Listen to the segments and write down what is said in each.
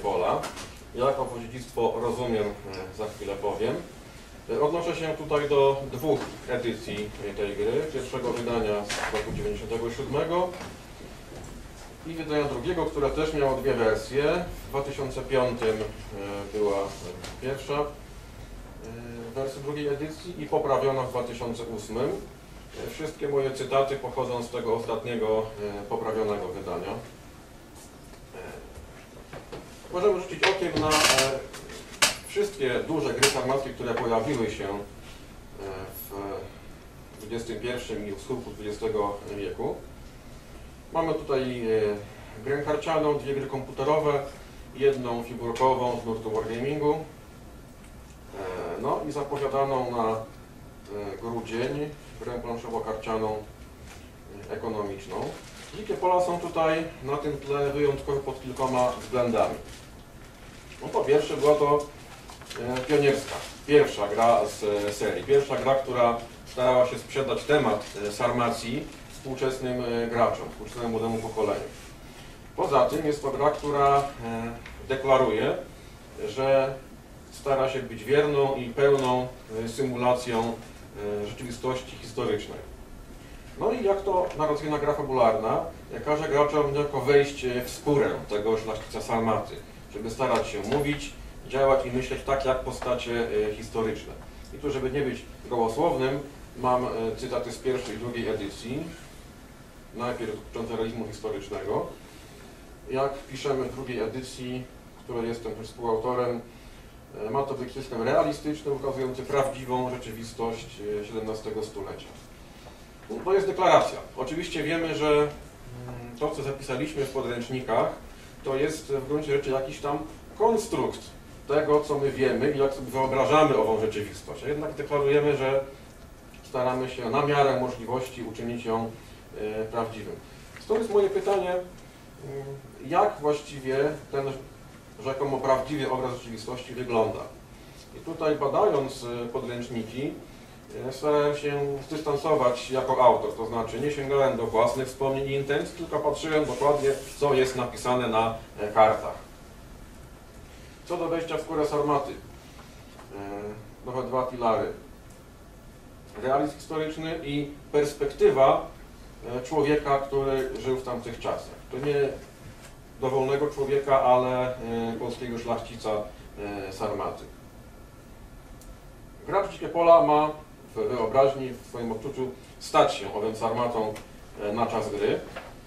Pola. Jak owo dziedzictwo rozumiem, za chwilę powiem. Odnoszę się tutaj do dwóch edycji tej gry. Pierwszego wydania z roku 1997 i wydania drugiego, które też miało dwie wersje. W 2005 była pierwsza wersja drugiej edycji i poprawiona w 2008. Wszystkie moje cytaty pochodzą z tego ostatniego poprawionego wydania. Możemy rzucić okiem na wszystkie duże gry sarmackie, które pojawiły się w XXI i w schyłku XX wieku. Mamy tutaj grę karcianą, dwie gry komputerowe, jedną figurkową z nurtu wargamingu, no i zapowiadaną na grudzień grę planszowo-karcianą ekonomiczną. Dzikie Pola są tutaj na tym tle wyjątkowe pod kilkoma względami. No po pierwsze była to pionierska, pierwsza gra z serii, pierwsza gra, która starała się sprzedać temat sarmacji współczesnym graczom, współczesnemu młodemu pokoleniu. Poza tym jest to gra, która deklaruje, że stara się być wierną i pełną symulacją rzeczywistości historycznej. No i jak to narracyjna gra fabularna, każe graczom niejako wejść w skórę tego szlachcica sarmaty, żeby starać się mówić, działać i myśleć tak jak postacie historyczne. I tu, żeby nie być gołosłownym, mam cytaty z pierwszej i drugiej edycji, najpierw dotyczące realizmu historycznego. Jak piszemy w drugiej edycji, której jestem też współautorem, ma to być system realistyczny, ukazujący prawdziwą rzeczywistość XVII stulecia. To jest deklaracja. Oczywiście wiemy, że to, co zapisaliśmy w podręcznikach, to jest w gruncie rzeczy jakiś tam konstrukt tego, co my wiemy i jak sobie wyobrażamy ową rzeczywistość. A jednak deklarujemy, że staramy się na miarę możliwości uczynić ją prawdziwym. Stąd jest moje pytanie, jak właściwie ten rzekomo prawdziwy obraz rzeczywistości wygląda. I tutaj badając podręczniki, starałem się zdystansować jako autor, to znaczy nie sięgałem do własnych wspomnień i intencji, tylko patrzyłem dokładnie, co jest napisane na kartach. Co do wejścia w skórę sarmaty, nowe dwa filary. Realizm historyczny i perspektywa człowieka, który żył w tamtych czasach. To nie dowolnego człowieka, ale polskiego szlachcica sarmaty. Gracz Dzikie Pola ma w wyobraźni, w swoim odczuciu stać się owym sarmatą na czas gry.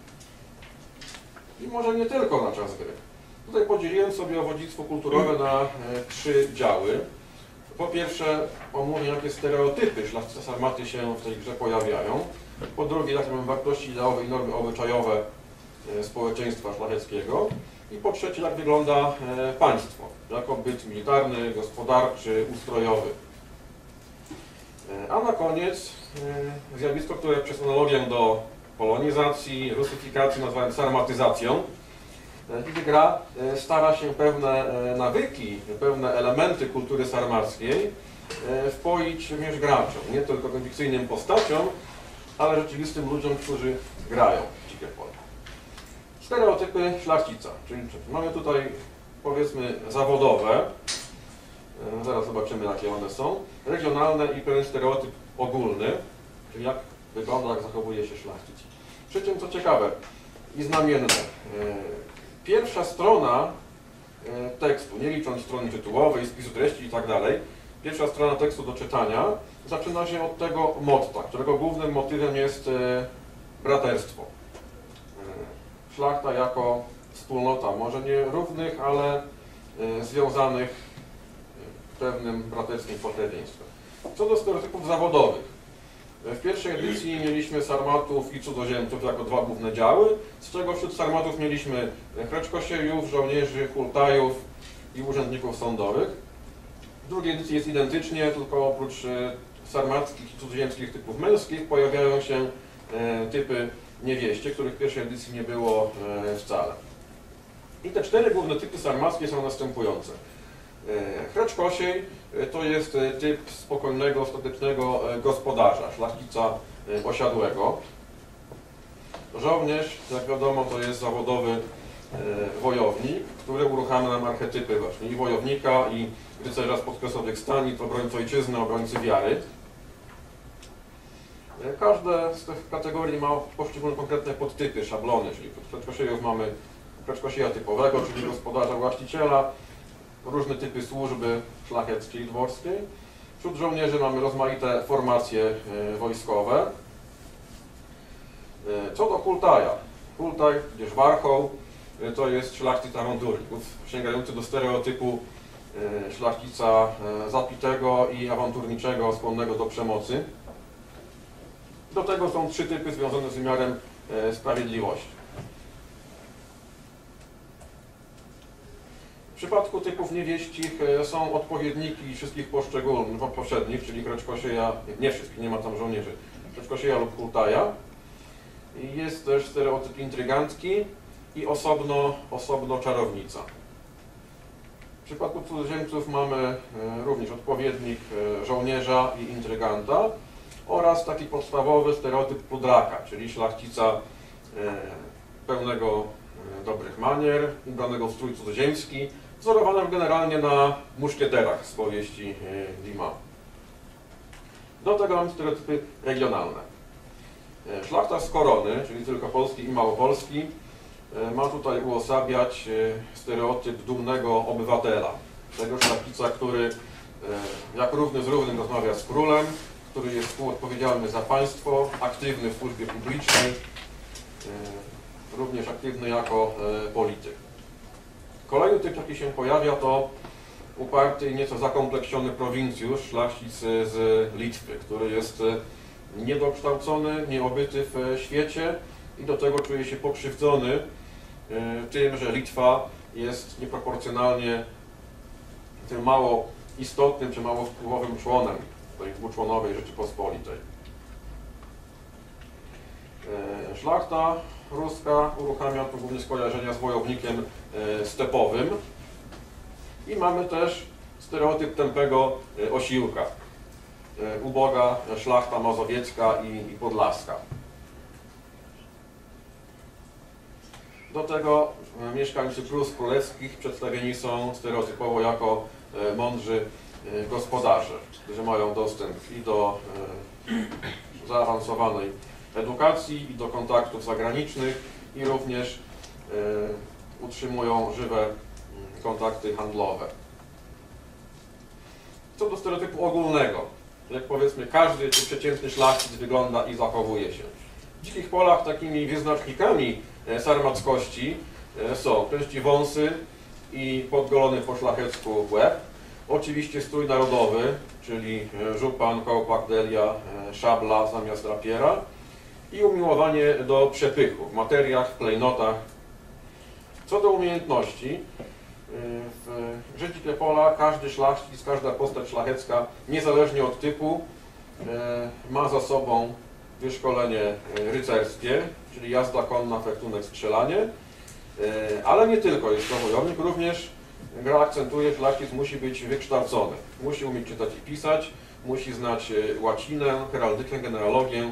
I może nie tylko na czas gry. Tutaj podzieliłem sobie owo dziedzictwo kulturowe na trzy działy. Po pierwsze omówię, jakie stereotypy szlachcica sarmaty się w tej grze pojawiają. Po drugie, jakie mamy wartości ideowe i normy obyczajowe społeczeństwa szlacheckiego. I po trzecie, jak wygląda państwo, jako byt militarny, gospodarczy, ustrojowy. A na koniec zjawisko, które przez analogię do polonizacji, rusyfikacji nazwałem sarmatyzacją, gdzie gra stara się pewne nawyki, pewne elementy kultury sarmackiej wpoić również graczom, nie tylko fikcyjnym postaciom, ale rzeczywistym ludziom, którzy grają w Dzikie Pola. Stereotypy szlachcica, czyli mamy tutaj powiedzmy zawodowe, zaraz zobaczymy, jakie one są, regionalne i pewien stereotyp ogólny, czyli jak wygląda, jak zachowuje się szlachcic. Przy czym, co ciekawe i znamienne, pierwsza strona tekstu, nie licząc strony tytułowej, spisu treści i tak dalej, pierwsza strona tekstu do czytania zaczyna się od tego motta, którego głównym motywem jest braterstwo. Szlachta jako wspólnota, może nie równych, ale związanych pewnym braterskim pokrewieństwem. Co do stereotypów zawodowych. W pierwszej edycji mieliśmy sarmatów i cudzoziemców jako dwa główne działy, z czego wśród sarmatów mieliśmy chreczkosiejów, żołnierzy, hultajów i urzędników sądowych. W drugiej edycji jest identycznie, tylko oprócz sarmackich i cudzoziemskich typów męskich pojawiają się typy niewieście, których w pierwszej edycji nie było wcale. I te cztery główne typy sarmackie są następujące. Chreczkosiej to jest typ spokojnego, statecznego gospodarza, szlachcica osiadłego. Żołnierz, jak wiadomo, to jest zawodowy wojownik, który uruchamia nam archetypy właśnie i wojownika, i rycerza z podkresowych stanic, obrońcy ojczyzny, obrońcy wiary. Każde z tych kategorii ma poszczególne konkretne podtypy, szablony, czyli w Kreczkosiejów mamy Kreczkosieja typowego, czyli gospodarza, właściciela, różne typy służby szlacheckiej i dworskiej. Wśród żołnierzy mamy rozmaite formacje wojskowe. Co do hultaja. Hultaj, tudzież warchoł, to jest szlachcic awanturników, sięgający do stereotypu szlachcica zapitego i awanturniczego, skłonnego do przemocy. Do tego są trzy typy związane z wymiarem sprawiedliwości. W przypadku typów niewieścich są odpowiedniki wszystkich poszczególnych, poprzednich, czyli Kreczkosieja, nie wszystkich, nie ma tam żołnierzy, Kreczkosieja lub hultaja. Jest też stereotyp intrygantki i osobno czarownica. W przypadku cudzoziemców mamy również odpowiednik żołnierza i intryganta oraz taki podstawowy stereotyp pudraka, czyli szlachcica pełnego dobrych manier, ubranego w strój cudzoziemski, wzorowanym generalnie na muszkieterach z powieści Dumas. Do tego mamy stereotypy regionalne. Szlachta z korony, czyli tylko polski i małopolski, ma tutaj uosabiać stereotyp dumnego obywatela. Tego szlachcica, który jak równy z równym rozmawia z królem, który jest współodpowiedzialny za państwo, aktywny w służbie publicznej, również aktywny jako polityk. Kolejny typ, jaki się pojawia, to uparty i nieco zakompleksiony prowincjusz, szlachcic z Litwy, który jest niedokształcony, nieobyty w świecie i do tego czuje się pokrzywdzony tym, że Litwa jest nieproporcjonalnie tym mało istotnym czy mało wpływowym członem tej dwuczłonowej Rzeczypospolitej. Szlachta ruska uruchamia tu głównie skojarzenia z wojownikiem stepowym i mamy też stereotyp tępego osiłka. Uboga szlachta mazowiecka i podlaska. Do tego mieszkańcy Prus królewskich przedstawieni są stereotypowo jako mądrzy gospodarze, którzy mają dostęp i do zaawansowanej edukacji, i do kontaktów zagranicznych, i również utrzymują żywe kontakty handlowe. Co do stereotypu ogólnego, jak powiedzmy każdy przeciętny szlachcic wygląda i zachowuje się. W dzikich polach takimi wyznacznikami sarmackości są części wąsy i podgolony po szlachecku łeb. Oczywiście strój narodowy, czyli żupan, kołpak, delia, szabla zamiast rapiera i umiłowanie do przepychu w materiach, klejnotach. Co do umiejętności, w dzikie pola każdy szlachcic, każda postać szlachecka, niezależnie od typu, ma za sobą wyszkolenie rycerskie, czyli jazda konna, fechtunek, strzelanie, ale nie tylko jest to wojownik, również gra akcentuje, że szlachcic musi być wykształcony, musi umieć czytać i pisać, musi znać łacinę, heraldykę, genealogię.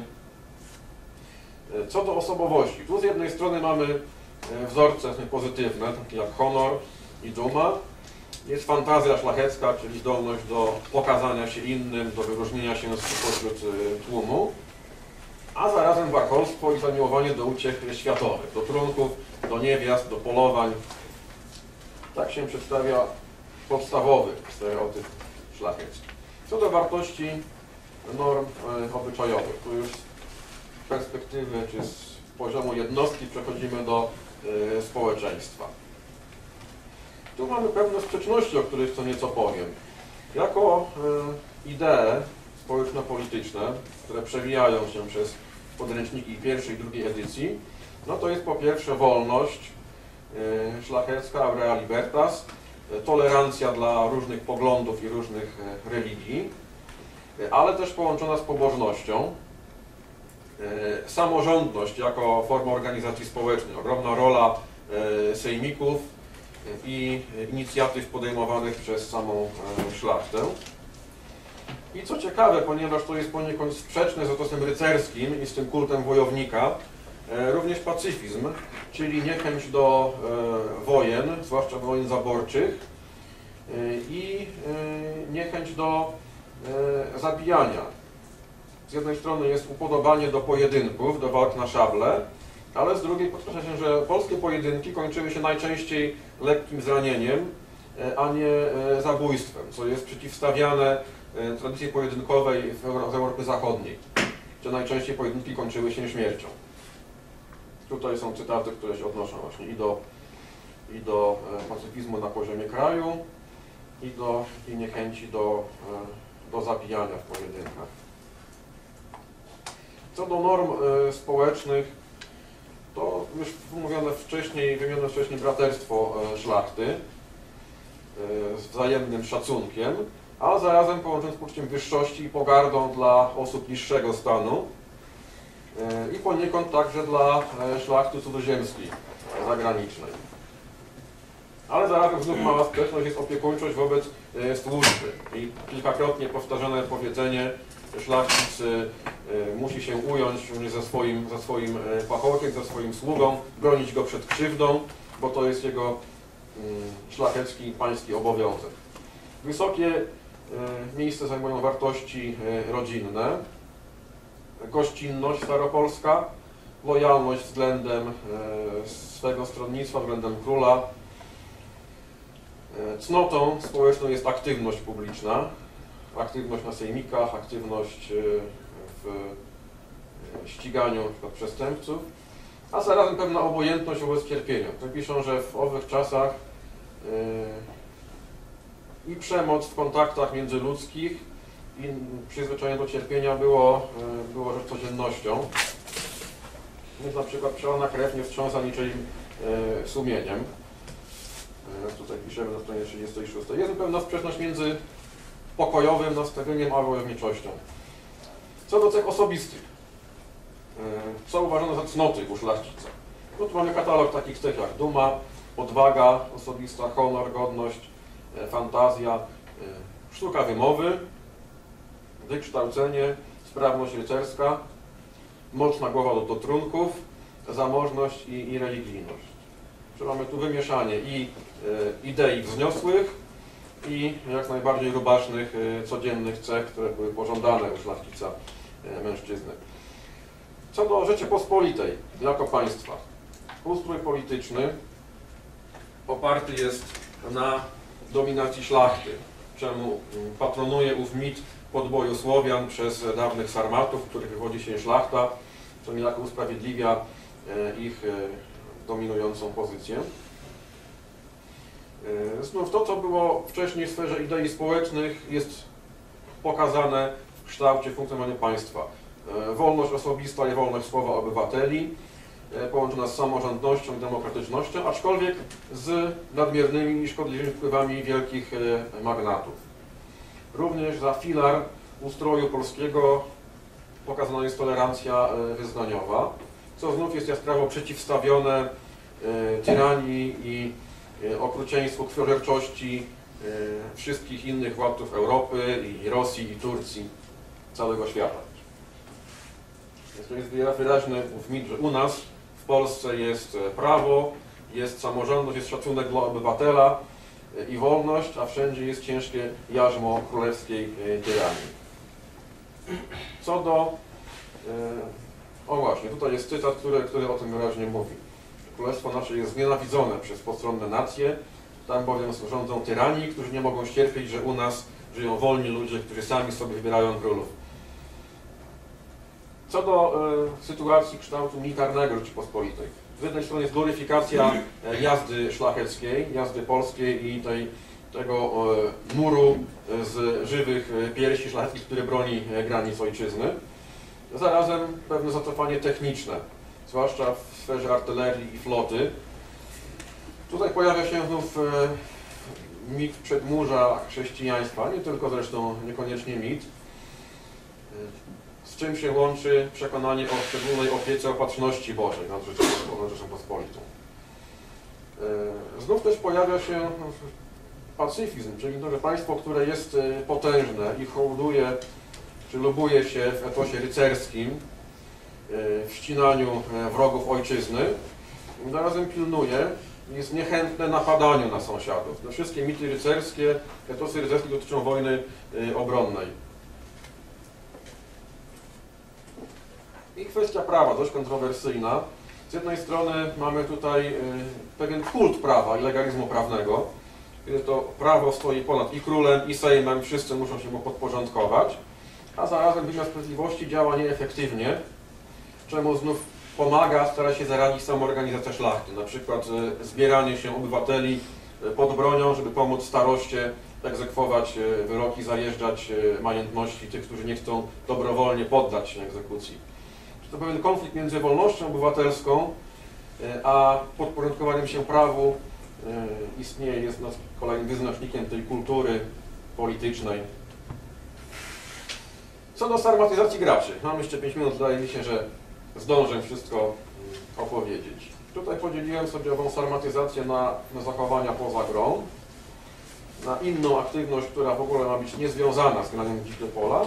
Co do osobowości, tu z jednej strony mamy wzorce pozytywne, takie jak honor i duma. Jest fantazja szlachecka, czyli zdolność do pokazania się innym, do wyróżnienia się spośród tłumu, a zarazem warcholstwo i zamiłowanie do uciech światowych, do trunków, do niewiast, do polowań. Tak się przedstawia podstawowy stereotyp szlachecki. Co do wartości norm obyczajowych, tu już z perspektywy czy z poziomu jednostki przechodzimy do społeczeństwa. Tu mamy pewne sprzeczności, o których co nieco powiem. Jako idee społeczno-polityczne, które przewijają się przez podręczniki pierwszej i drugiej edycji, no to jest po pierwsze wolność szlachecka, aurea libertas, tolerancja dla różnych poglądów i różnych religii, ale też połączona z pobożnością, samorządność jako forma organizacji społecznej, ogromna rola sejmików i inicjatyw podejmowanych przez samą szlachtę. I co ciekawe, ponieważ to jest poniekąd sprzeczne z etosem rycerskim i z tym kultem wojownika, również pacyfizm, czyli niechęć do wojen, zwłaszcza wojen zaborczych i niechęć do zabijania. Z jednej strony jest upodobanie do pojedynków, do walk na szable, ale z drugiej podkreśla się, że polskie pojedynki kończyły się najczęściej lekkim zranieniem, a nie zabójstwem, co jest przeciwstawiane tradycji pojedynkowej z Europy Zachodniej, gdzie najczęściej pojedynki kończyły się śmiercią. Tutaj są cytaty, które się odnoszą właśnie i do pacyfizmu na poziomie kraju, i do niechęci do zabijania w pojedynkach. Co do norm społecznych, to już wymienione wcześniej braterstwo szlachty z wzajemnym szacunkiem, a zarazem połączone z poczuciem wyższości i pogardą dla osób niższego stanu i poniekąd także dla szlachty cudzoziemskiej, zagranicznej. Ale zarazem znów mała sprzeczność jest opiekuńczość wobec służby i kilkakrotnie powtarzane powiedzenie, szlachcic musi się ująć za swoim pachołkiem, za swoim sługą, bronić go przed krzywdą, bo to jest jego szlachecki, pański obowiązek. Wysokie miejsce zajmują wartości rodzinne, gościnność staropolska, lojalność względem swego stronnictwa, względem króla. Cnotą społeczną jest aktywność publiczna, aktywność na sejmikach, aktywność w ściganiu np. przestępców, a zarazem pewna obojętność wobec cierpienia. To piszą, że w owych czasach i przemoc w kontaktach międzyludzkich i przyzwyczajenie do cierpienia było rzecz codziennością. Więc na przykład przelana krew nie wstrząsa niczym sumieniem. Tutaj piszemy na stronie 36. Jest pewna sprzeczność między pokojowym nastawieniem a wojowniczością. Co do cech osobistych, co uważano za cnoty u szlachcica? No tu mamy katalog takich cech jak duma, odwaga osobista, honor, godność, fantazja, sztuka wymowy, wykształcenie, sprawność rycerska, mocna głowa do trunków, zamożność i religijność. Czyli mamy tu wymieszanie i idei wzniosłych i jak najbardziej rubasznych, codziennych cech, które były pożądane u szlachcica mężczyzny. Co do Rzeczypospolitej jako państwa, ustrój polityczny oparty jest na dominacji szlachty, czemu patronuje ów mit podboju Słowian przez dawnych sarmatów, w których wywodzi się szlachta, co niejako usprawiedliwia ich dominującą pozycję. Znów to, co było wcześniej w sferze idei społecznych, jest pokazane w kształcie funkcjonowania państwa. Wolność osobista i wolność słowa obywateli, połączona z samorządnością i demokratycznością, aczkolwiek z nadmiernymi i szkodliwymi wpływami wielkich magnatów. Również za filar ustroju polskiego pokazana jest tolerancja wyznaniowa, co znów jest jaskrawo przeciwstawione tyranii i okrucieństwu, krwiożerczości wszystkich innych władców Europy i Rosji i Turcji, całego świata. Więc to jest wyraźny mit, że u nas w Polsce jest prawo, jest samorządność, jest szacunek dla obywatela i wolność, a wszędzie jest ciężkie jarzmo królewskiej tyranii. Co do... O właśnie, tutaj jest cytat, który o tym wyraźnie mówi. Królestwo nasze jest znienawidzone przez postronne nacje, tam bowiem rządzą tyrani, którzy nie mogą ścierpieć, że u nas żyją wolni ludzie, którzy sami sobie wybierają królów. Co do sytuacji kształtu militarnego Rzeczypospolitej. Z jednej strony jest gloryfikacja jazdy szlacheckiej, jazdy polskiej i tego muru z żywych piersi szlacheckich, który broni granic ojczyzny. Zarazem pewne zacofanie techniczne, zwłaszcza w sferze artylerii i floty. Tutaj pojawia się znów mit przedmurza chrześcijaństwa, nie tylko zresztą niekoniecznie mit, z czym się łączy przekonanie o szczególnej opiece opatrzności Bożej nad Rzecząpospolitą. Znów też pojawia się pacyfizm, czyli to, że państwo, które jest potężne i hołduje, czy lubuje się w etosie rycerskim, w ścinaniu wrogów ojczyzny, zarazem pilnuje, jest niechętne napadaniu na sąsiadów. No, wszystkie mity rycerskie, etosy rycerskie dotyczą wojny obronnej. I kwestia prawa, dość kontrowersyjna. Z jednej strony mamy tutaj pewien kult prawa i legalizmu prawnego, kiedy to prawo stoi ponad i królem, i sejmem, wszyscy muszą się mu podporządkować, a zarazem wymiar sprawiedliwości działa nieefektywnie, czemu znów pomaga, stara się zaradzić samoorganizacja szlachty, na przykład zbieranie się obywateli pod bronią, żeby pomóc staroście egzekwować wyroki, zajeżdżać majątności tych, którzy nie chcą dobrowolnie poddać się egzekucji. To pewien konflikt między wolnością obywatelską a podporządkowaniem się prawu istnieje, jest kolejnym wyznacznikiem tej kultury politycznej. Co do sarmatyzacji graczy, mam jeszcze 5 minut, wydaje mi się, że zdążę wszystko opowiedzieć. Tutaj podzieliłem sobie ową sarmatyzację na zachowania poza grą, na inną aktywność, która w ogóle ma być niezwiązana z graniem w dzikie pola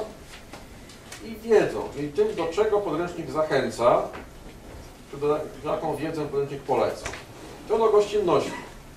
i wiedzą, i tym, do czego podręcznik zachęca, czy jaką wiedzę podręcznik poleca. To do gościnności.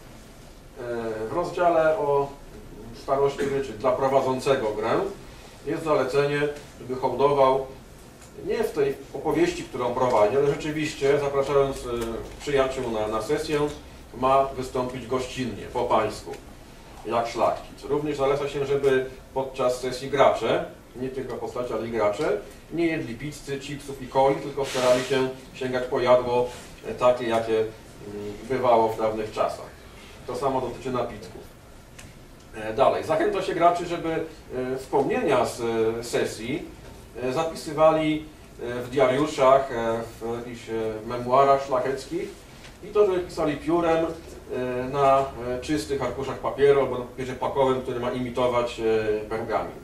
W rozdziale o starości ryczy dla prowadzącego grę jest zalecenie, żeby hołdował nie w tej opowieści, którą prowadzi, ale rzeczywiście, zapraszając przyjaciół na sesję, ma wystąpić gościnnie, po pańsku, jak szlachcic. Również zaleca się, żeby podczas sesji gracze, nie tylko postacie, ale i gracze, nie jedli pizzy, chipsów i coli, tylko starali się sięgać po jadło takie, jakie bywało w dawnych czasach. To samo dotyczy napitków. Dalej, zachęca się graczy, żeby wspomnienia z sesji zapisywali w diariuszach, w jakichś memuarach szlacheckich i to, żeby pisali piórem na czystych arkuszach papieru albo na papierze pakowym, który ma imitować pergamin.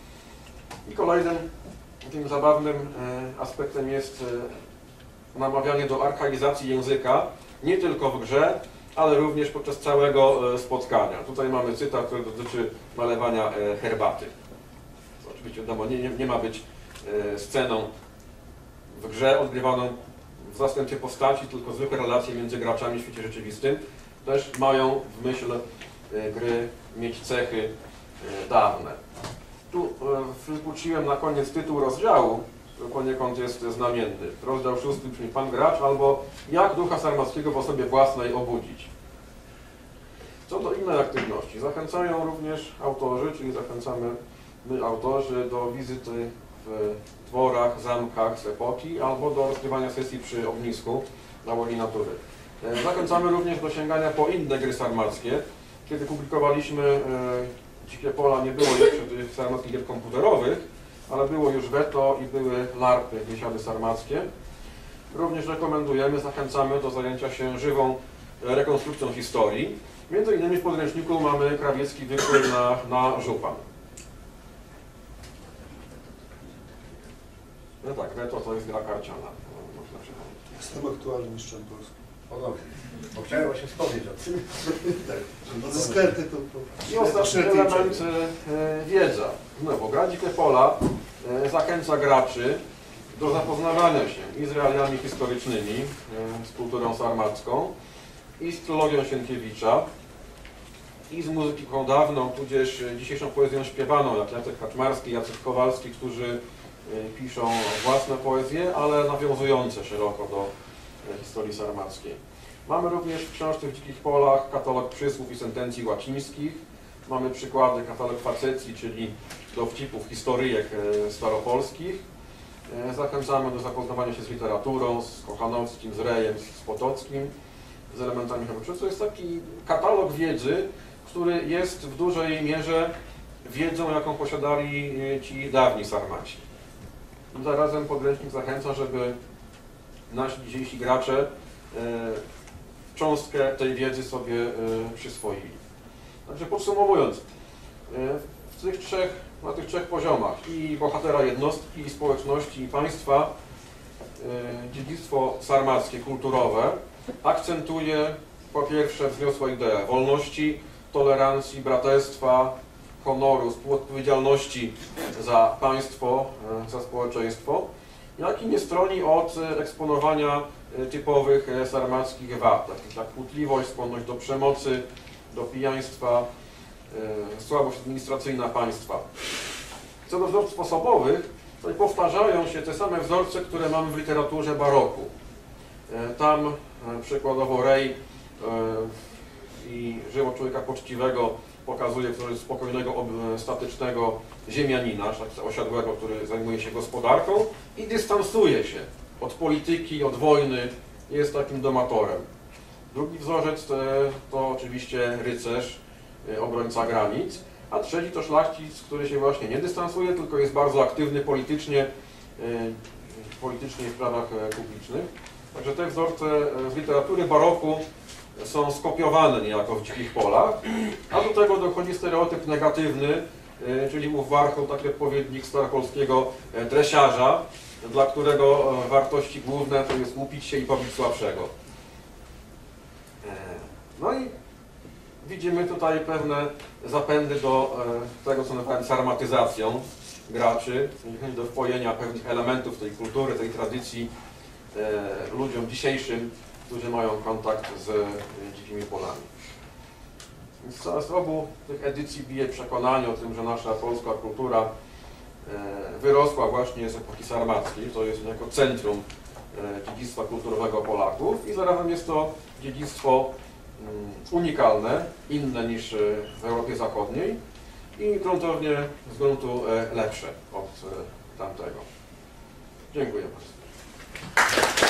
I kolejnym tym zabawnym aspektem jest namawianie do archaizacji języka, nie tylko w grze, ale również podczas całego spotkania. Tutaj mamy cytat, który dotyczy malowania herbaty. To oczywiście wiadomo, nie ma być sceną w grze odgrywaną w zastępie postaci, tylko zwykłe relacje między graczami w świecie rzeczywistym też mają w myśl gry mieć cechy dawne. Tu wrzuciłem na koniec tytuł rozdziału, który poniekąd jest znamienny. Rozdział 6 brzmi Pan Gracz albo Jak ducha sarmackiego w osobie własnej obudzić. Co do innej aktywności, zachęcają również autorzy, czyli zachęcamy my autorzy do wizyty w dworach, zamkach z epoki albo do rozgrywania sesji przy ognisku na łonie natury. Zachęcamy również do sięgania po inne gry sarmackie. Kiedy publikowaliśmy Dzikie Pola, nie było jeszcze tych sarmackich gier komputerowych, ale było już Veto i były larpy, biesiady sarmackie. Również rekomendujemy, zachęcamy do zajęcia się żywą rekonstrukcją historii. Między innymi w podręczniku mamy krawiecki wykład na żupan. No tak, Veto to jest gra karciana. Jestem aktualny mistrzem polskim. O dobrze, bo chciałem właśnie wspomnieć o tym. Zyskałem tytuł. I ostatni element wiedza. No bo gra Dzikie Pola zachęca graczy do zapoznawania się i z realiami historycznymi, z kulturą sarmacką, i z trylogią Sienkiewicza, i z muzyką dawną, tudzież dzisiejszą poezją śpiewaną, jak Jacek Kaczmarski, Jacek Kowalski, którzy piszą własne poezje, ale nawiązujące szeroko do historii sarmackiej. Mamy również w książce w Dzikich Polach katalog przysłów i sentencji łacińskich. Mamy przykłady katalog facecji, czyli dowcipów, historyjek staropolskich. Zachęcamy do zapoznawania się z literaturą, z Kochanowskim, z Rejem, z Potockim, z elementami herbatycznymi. To jest taki katalog wiedzy, który jest w dużej mierze wiedzą, jaką posiadali ci dawni Sarmaci. Zarazem podręcznik zachęca, żeby nasi dzisiejsi gracze cząstkę tej wiedzy sobie przyswoili. Także podsumowując, na tych trzech poziomach i bohatera jednostki, i społeczności, i państwa dziedzictwo sarmackie, kulturowe akcentuje po pierwsze wzniosłą ideę wolności, tolerancji, braterstwa, honoru, współodpowiedzialności za państwo, za społeczeństwo jak i nie stroni od eksponowania typowych sarmackich wad, takich jak kłótliwość, skłonność do przemocy, do pijaństwa, słabość administracyjna państwa. Co do wzorców osobowych, tutaj powtarzają się te same wzorce, które mamy w literaturze baroku. Tam przykładowo Rej i żyło człowieka poczciwego pokazuje wzorzec spokojnego, statycznego ziemianina, osiadłego, który zajmuje się gospodarką i dystansuje się od polityki, od wojny, jest takim domatorem. Drugi wzorzec to oczywiście rycerz, obrońca granic, a trzeci to szlachcic, który się właśnie nie dystansuje, tylko jest bardzo aktywny politycznie w sprawach publicznych. Także te wzorce z literatury baroku są skopiowane niejako w Dzikich Polach, a do tego dochodzi stereotyp negatywny, czyli ów warchoł, taki odpowiednik staropolskiego dresiarza, dla którego wartości główne to jest łupić się i pobić słabszego. No i widzimy tutaj pewne zapędy do tego, co nazywamy sarmatyzacją graczy, do wpojenia pewnych elementów tej kultury, tej tradycji ludziom dzisiejszym, którzy mają kontakt z Dzikimi Polami. Więc z obu tych edycji bije przekonanie o tym, że nasza polska kultura wyrosła właśnie z epoki sarmackiej, to jest jako centrum dziedzictwa kulturowego Polaków i zarazem jest to dziedzictwo unikalne, inne niż w Europie Zachodniej i gruntownie z gruntu lepsze od tamtego. Dziękuję bardzo.